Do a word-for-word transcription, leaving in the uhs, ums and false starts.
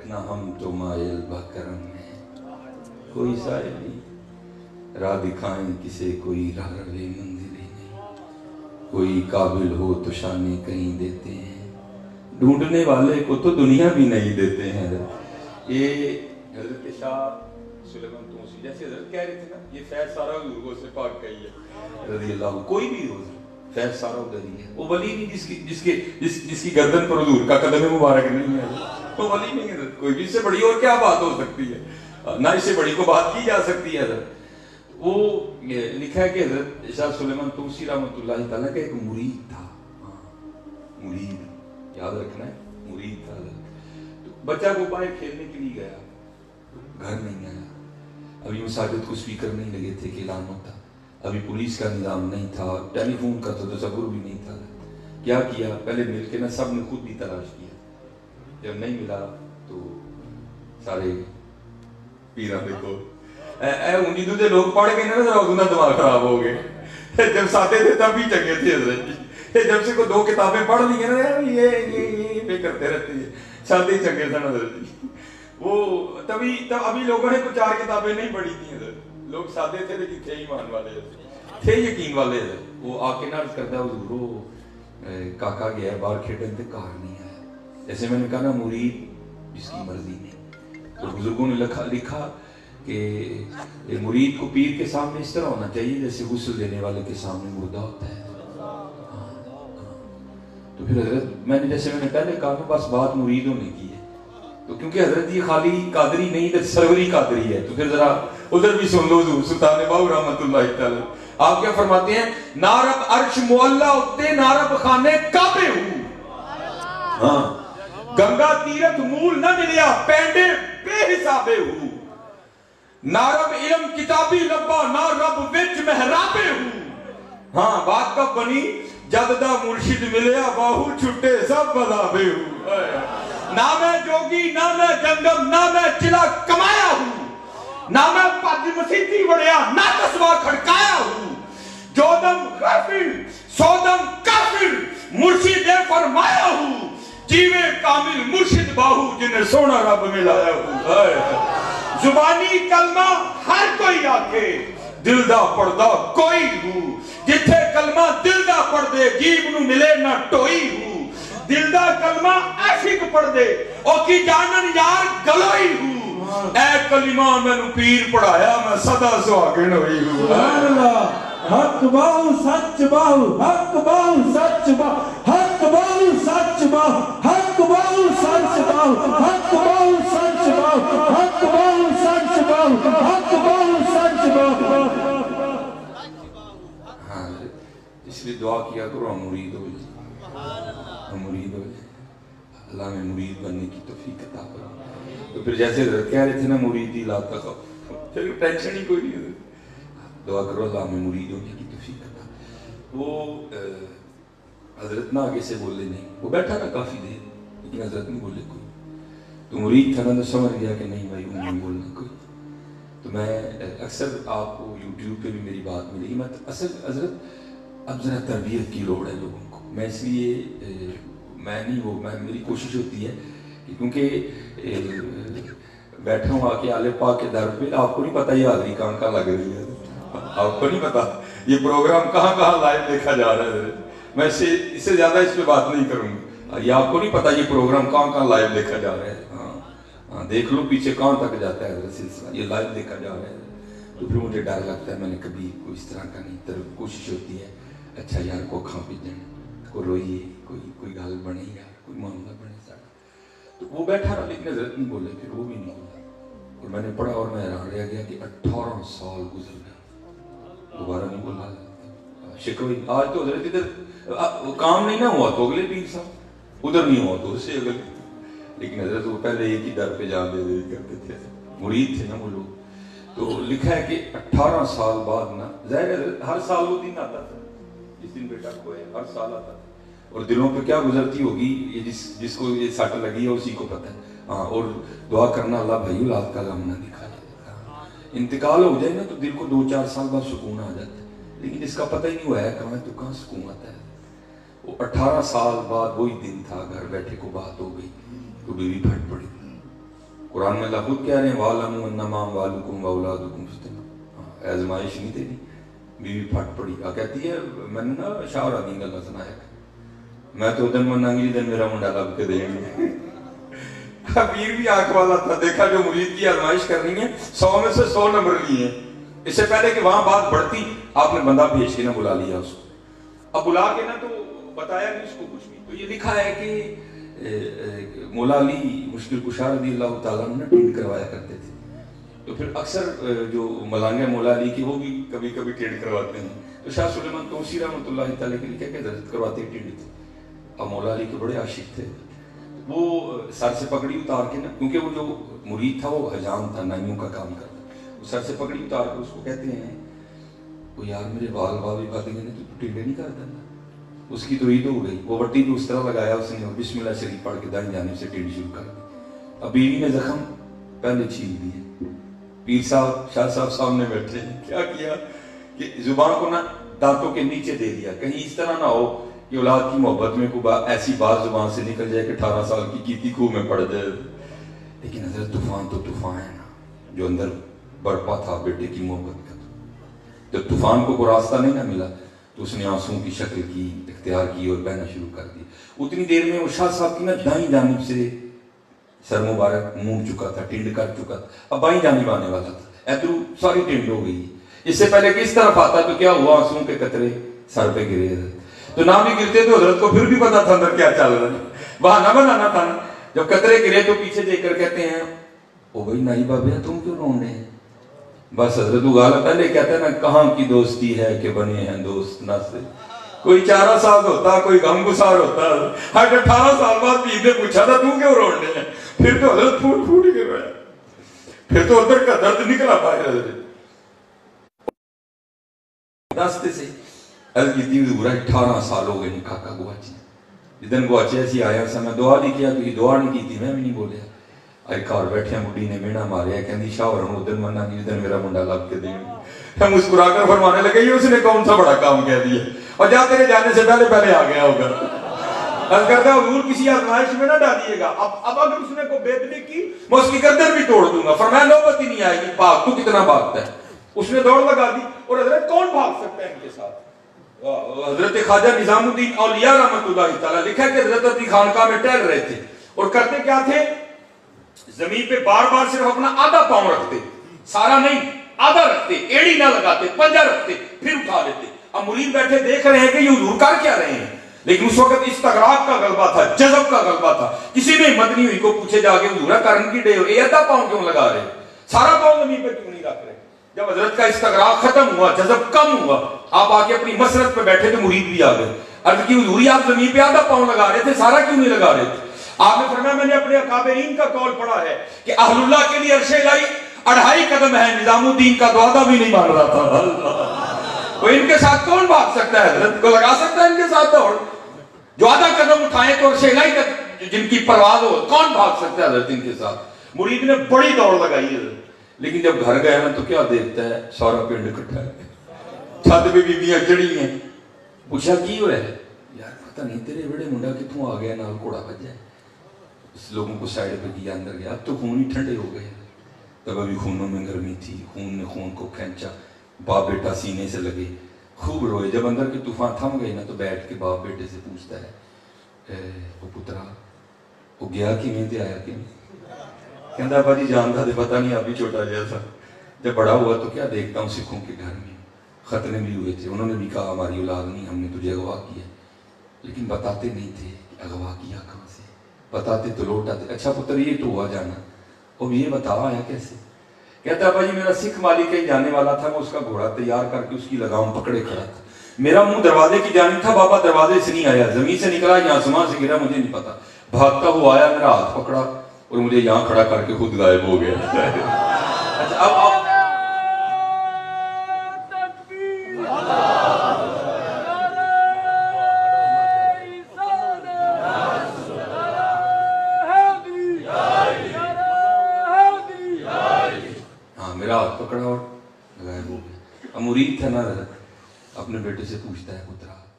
रखना हम तो मायल बकरम में, कोई साहिब नहीं राह दिखाएं किसे, कोई राह रवे मंजिलें नहीं, कोई काबिल हो तो शाने कहीं देते हैं, ढूंढने वाले को तो दुनिया भी नहीं देते हैं। ये हजरत शाह सुलेमान तूसी जैसे हजरत कह रहे थे ना, ये फैज सारा हुजूर से पाक का ही है रज़ी अल्लाह। कोई भी हो फैज सारा उधर ही है। वो वली नहीं जिसकी जिसके जिस जिसकी गर्दन पर हुजूर का कदम मुबारक नहीं है, वो वली नहीं है कोई भी। इससे बड़ी और क्या बात हो सकती है, ना इससे बड़ी को बात की जा सकती है। हजरत वो लिखा है कि हजरत शाह सुलेमान तूसी रहमतुल्लाह तआला का एक मुरीद था। हाँ, मुरीद याद रखना है, मुरीद था। तो बच्चा को बाहर खेलने के लिए गया, घर नहीं आया। अभी मसाजिद को स्पीकर नहीं लगे थे कि ऐलान होता, अभी पुलिस का निज़ाम नहीं था, टेलीफोन का तो तसव्वुर भी नहीं था। क्या किया, पहले मिलके ना सब ने खुद भी तलाश किया, जब नहीं मिला तो सारे पीरा देखो उन्हीं दे लोग पढ़ गए ना, जरा उनका दिमाग खराब हो गए। जब सादे थे तब भी चंगे थे हजरत जी, जब से को दो किताबें पढ़ ली ना ये ये ये करते रहते हैं, सादे चंगे थे हजरत जी। वो तभी तब अभी लोगों ने कुछ चार किताबें नहीं पढ़ी थी, लोग सादे थे लेकिन थे ईमान वाले थे, यकीन वाले। वो आके ना करता हुजूर वो काका गया बाहर खेडन ते कार नहीं आया। जैसे मैंने कहा ना मुरीद जिसकी मर्जी नहीं, तो बुजुर्गों ने लिखा लिखा कि मुरीद को पीर के सामने इस तरह होना चाहिए जैसे गुस्ल देने वाले के सामने मुर्दा होता है। तो फिर हजरत मैंने जैसे मैंने पहले कहा ना बस बात मुरीद होने की है, तो क्योंकि हजरत ये खाली कादरी नहीं तो सरवरी कादरी है, तो फिर जरा उधर भी सुन लो। हुजूर सुल्तान बाहू रहमतुल्लाह तआला आप क्या फरमाते हैं, नारब अर्श मुअल्ला उत्ते नारब खाने काबे हूं। हाँ, गंगा तीरथ मूल न मिलिया पेंडे बेहिसाबे हूं, नारब इल्म किताबी लब्बा ना रब विच महराबे हूं। हाँ, बात कब बनी, जब दा मुर्शिद मिलिया बाहू छुट्टे सब बदाबे हूं। ना मैं जोगी ना मैं जंगम ना मैं चिला कमाया हूं, ना मैं पज मसीती बढ़िया ना कस्बा खड़काया हूं, जो दम काफिर सौ दम काफिर मुर्शिद फरमाया हूं, जीवे कामिल मुर्शिद बाहू जिन्हें सोना रब मिलाया हूं। जुबानी कलमा हर कोई आखे दिल दा पढ़दा कोई हूं, जिथे कलमा दिल दा पढ़ दे जीब नू मिले ना टोई हूं, दिल दा कलमा आशिक पढ़ दे ओ की जानन यार गलोई हूं, ऐ कलिमा मैनू पीर पढ़ाया मैं सदा सुहागन होई हूं। सुभान अल्लाह, हक बाहु सच बाहु हक बाहु सच बाहु हक बाहु सच बाहु हक बाहु सच बाहु हक बाहु सच बाहु हक बाहु सच बाहु हक बाहु सच बाहु। हाँ, इसलिए दुआ किया करो हम मुरीद हो जाए, हम मुरीद हो जाए, अल्लाह में मुरीद बनने की तौफीक अता करो। तो फिर जैसे कह रहे थे ना मुरीदी ला तक, चलो टेंशन ही कोई नहीं है, दुआ करो अल्लाह में मुरीद होने की तौफीक अता। वो हजरत ना आगे से बोले नहीं, वो बैठा था काफी देर लेकिन हजरत नहीं बोले कोई, तो मुरीद था ना तो समझ गया कि नहीं भाई नहीं बोलना कोई। तो मैं अक्सर आपको यूट्यूब पे भी मेरी बात मिलेगी, मैं असल हजरत अब जरा तरबियत की लोड़ है लोगों को, मैं इसलिए मैं नहीं वो मैं मेरी कोशिश होती है कि क्योंकि बैठा हूँ आके आले पाक के दर पे, आपको नहीं पता ये हाजरी कहाँ कहाँ लग रही है, आपको नहीं पता ये प्रोग्राम कहाँ कहाँ लाइव देखा जा रहा है। मैं इससे इससे ज्यादा इस पे बात नहीं करूंगा, ये आपको नहीं पता ये प्रोग्राम कहाँ कहाँ लाइव देखा जा रहा है। हाँ हाँ, देख लो पीछे कहाँ तक जाता है सिलसिला, ये लाइव देखा जा रहा है। तो फिर मुझे डर लगता है, मैंने कभी कोई इस तरह का नहीं, तरफ कोशिश होती है अच्छा यार को खा पी जाए को रोइए, कोई कोई गल बने यार, कोई मामला बने सारा। तो वो बैठा रहा लेकिन हजरत नहीं बोले, फिर वो भी नहीं बोला और मैंने पढ़ा और मैं हैरान रह गया कि अठारह साल गुजर गए, दोबारा नहीं बोला शिकवी। आज तो हजरत इधर काम नहीं ना हुआ तो अगले पीर साहब, उधर नहीं हुआ तो उससे अगले, लेकिन हजरत वो पहले एक ही दर पे जान दे दे करते थे, मुरीद थे ना वो लोग। तो लिखा है कि अठारह साल बाद ना, जाहिर हर साल वो दिन आता था जिस दिन बेटा खोए, हर साल आता था और दिलों पे क्या गुजरती होगी ये जिस जिसको ये सट लगी है उसी को पता है। हाँ, और दुआ करना अल्लाह भाई औलाद का गम ना दिखाए। इंतकाल हो जाए ना तो दिल को दो चार साल बाद सुकून आ जाता है, लेकिन इसका पता ही नहीं हुआ है कहाँ तो कहाँ सुकून आता है। वो अठारह साल बाद वही दिन था, घर बैठे को बात हो गई तो बीवी फट पड़ी, कुरान में अल्लाह खुद कह रहे हैं वालमू अन्नमा अमवालुकुम व औलादुकुम फितना, आजमाइश नहीं तेरी। बीवी फट पड़ी आ कहती है मैंने ना शाहरा दी गल्ला सुनाया, मैं तो उदन मनांगी जिदन मेरा मुंडा लब के देंगे। वीर भी आंख वाला था, देखा जो मुरीद की आजमाइश करनी है सौ में से सौ नंबर लिए हैं। इससे पहले कि वहां बात बढ़ती आपने बंदा भेज के ना बुला लिया उसको। अब बुला के ना तो बताया नहीं उसको कुछ भी। तो ये लिखा है कि मौला अली मुश्किल कुशा रज़ी अल्लाह तआला ने टेंड करवाया करते थे। तो फिर अक्सर जो मलांगे मौला अली की वो भी कभी कभी टेंड करवाते हैं। तो शाह सुलेमान तौसी रहमतुल्लाह तआला के लिखा कि दर्द करवाते टेंड थे। अब मौला अली के बड़े आशिक थे, वो सर से पगड़ी उतार के ना, क्योंकि वो जो मुरीद था वो हजाम था, नाइयों का काम करता, वो सर से पगड़ी उतार के उसको कहते हैं वो यार मेरे बाल बाल भी बात गए तो टेढ़े नहीं कर देना। उसकी तो ईद हो गई, वो वट्टी भी उस तरह लगाया उसने और बिस्मिल्लाह शरीफ पढ़ के दाएं जाने से टेढ़ी शुरू कर दी। अब बीवी ने जख्म पहले छीन दिए, पीर साहब शाह साहब सामने बैठे हैं, क्या किया कि जुबान को ना दांतों के नीचे दे दिया, कहीं इस तरह ना हो कि औलाद की मोहब्बत में कोई ऐसी बात जुबान से निकल जाए कि अठारह साल की कीती खूह में पड़ जाए। लेकिन हजरत तूफान तो तूफान है ना, जो अंदर बरपा था बेटे की मोहब्बत का। जब तूफान को कोई रास्ता नहीं ना मिला तो उसने आंसुओं की शक्ल की इख्तियार की और बहना शुरू कर दी। उतनी देर में वो शाह साहब की ना दाई जानिब से सर मुबारक मुंह चुका था, टिंड कर चुका था, अब बाई जानिब आने वाला था, इधर सारी टिंड हो गई। इससे पहले किस तरफ आता तो क्या हुआ, आंसुओं के कतरे सर पे गिरे, तो ना भी गिरते तो हजरत को फिर भी पता था अंदर क्या चल रहा है, बहाना बनाना था ना। जब कतरे गिरे तो पीछे देखकर कहते हैं ओ भाई नाई बाबे तुम क्यों रो रहे हैं। बस हजरत उगाला पहले कहते हैं ना कहाँ की दोस्ती है कि बने हैं दोस्त ना से। कोई चारा साल होता, कोई गमगुसार होता, हर अठारह साल बाद पीर ने पूछा था तू क्यों रो रहे हैं, फिर तो हजरत फूट फूट के रोया, फिर तो उधर का दर्द निकला बाहर। रास्ते से अठारह साल हो गए काका गुआची, जिदन गुआचे ऐसी आया सा मैं दुआ नहीं किया, तुझे दुआ नहीं की थी, मैं भी नहीं बोलिया। अरे घर बैठे बुढ़ी ने मेना मारिया, कहती शाह उदन मना जिदन मेरा मुंडा लब के देंगे। हम मुस्कुराकर फरमाने लगे ये उसने कौन सा बड़ा काम कह दिया, और जा तेरे जाने से पहले पहले आ गया होगा। अर्ज करता हुजूर किसी आजमाइश में ना डालिएगा, अब अब अगर उसने को बेदबी की मैं उसकी गर्दन भी तोड़ दूंगा। फरमाया नौबत ही नहीं आएगी, भाग तू कितना भागता है। उसने दौड़ लगा दी, और हजरत कौन भाग सकता है इनके साथ। हजरत ख्वाजा निजामुद्दीन औलिया रहमतुल्लाह तआला लिखा कि हजरत अपनी खानकाह में टहल रहे थे और करते क्या थे, जमीन पे बार बार सिर्फ अपना आधा पांव रखते, सारा नहीं आधा रखते, एड़ी ना लगाते, पंजा रखते, फिर उठा लेते। अब मुरीद बैठे देख रहे हैं कि ये हुजूर कर क्या रहे हैं, लेकिन उस वक्त इस्तगराक का गलबा था, जज़ब का गलबा था। किसी ने हिम्मत नहीं हुई को पूछे जाके हुजूर कारण की डे ये आधा पांव क्यों लगा रहे, सारा पांव जमीन पे क्यों नहीं रख रहे। जब हजरत का इस्तगराक खत्म हुआ, जज़ब कम हुआ, आप आके अपनी मसरत पे बैठे तो मुरीद भी आ गए। अर्ज की हुजूर आप जमीन पे आधा पांव लगा रहे थे, सारा क्यों नहीं लगा रहे थे। आपने फरमाया मैंने अपने अकाबरीन का कौल पढ़ा है कि अहलुल्लाह के लिए अर्शे इलाही अढ़ाई कदम है, निजामुद्दीन का द्वादा भी नहीं मान रहा था। तो इनके साथ कौन भाग सकता है, हजरत को लगा सकता है इनके साथ दौड़, जो आधा कदम उठाए तो अर्शे इलाही का जिनकी परवाज हो कौन भाग सकता है हजरत इनके साथ। मुरीद ने बड़ी दौड़ लगाई है, लेकिन जब घर गया ना तो क्या देखता है सारा पिंड इकट्ठा है, छत पे बीबियां चढ़ी हैं। पूछा की हो है, यार पता नहीं तेरे बड़े मुंडा कितों आ गया, नाल घोड़ा बजा। लोगों को साइड पे किया, अंदर गया, अब तो खून ही ठंडे हो गए। तब अभी खूनों में गर्मी थी, खून ने खून को खींचा, बाप बेटा सीने से लगे, खूब रोए। जब अंदर के तूफान थम गए ना तो बैठ के बाप बेटे से पूछता है वो पुत्रा वो गया कि नहीं आया कि नहीं। कहता भाजी जानता तो पता नहीं, अभी छोटा जैसा। जब बड़ा हुआ तो क्या देखता हूँ सिखों के घर में खतरे भी हुए थे, उन्होंने भी कहा हमारी औलाद नहीं, हमने तुझे अगवा किया, लेकिन बताते नहीं थे कि अगवा किया कहाँ से, बताते तो लौट आते। अच्छा पुत्र ये तो हुआ जाना, अब ये बता आया कैसे। कहता भाई मेरा सिख मालिक कहीं जाने वाला था, मैं उसका घोड़ा तैयार करके उसकी लगाम पकड़े खड़ा था, मेरा मुंह दरवाजे की जानिब था, बाबा दरवाजे से नहीं आया, जमीन से निकला या आसमान से गिरा मुझे नहीं पता, भागता हुआ आया, मेरा हाथ पकड़ा और मुझे यहाँ खड़ा करके खुद गायब हो गया। अच्छा अब अब पकड़ा और गायब हो गया। अब मुरीद था ना, अपने बेटे से पूछता है पुत्रा